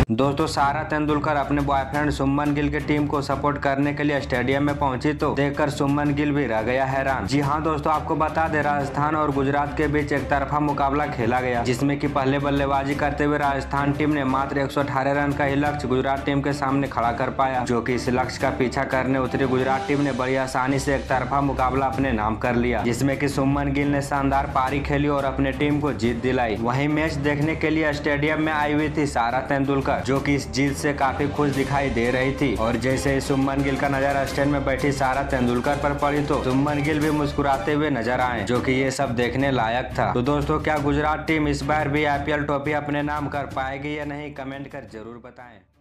दोस्तों सारा तेंदुलकर अपने बॉयफ्रेंड शुभमन गिल की टीम को सपोर्ट करने के लिए स्टेडियम में पहुंची तो देखकर शुभमन गिल भी रह गया हैरान। जी हां दोस्तों, आपको बता दे राजस्थान और गुजरात के बीच एक तरफा मुकाबला खेला गया, जिसमें कि पहले बल्लेबाजी करते हुए राजस्थान टीम ने मात्र 118 रन का ही लक्ष्य गुजरात टीम के सामने खड़ा कर पाया, जो कि इस लक्ष्य का पीछा करने उतरी गुजरात टीम ने बड़ी आसानी से एक तरफा मुकाबला अपने नाम कर लिया, जिसमें कि शुभमन गिल ने शानदार पारी खेली और अपने टीम को जीत दिलाई। वहीं मैच देखने के लिए स्टेडियम में आई हुई थी सारा तेंदुलकर, जो कि इस जीत से काफी खुश दिखाई दे रही थी। और जैसे ही शुभमन गिल का नजर स्टैंड में बैठी सारा तेंदुलकर पर पड़ी तो शुभमन गिल भी मुस्कुराते हुए नजर आए, जो कि ये सब देखने लायक था। तो दोस्तों, क्या गुजरात टीम इस बार भी IPL ट्रॉफी अपने नाम कर पाएगी या नहीं, कमेंट कर जरूर बताएं।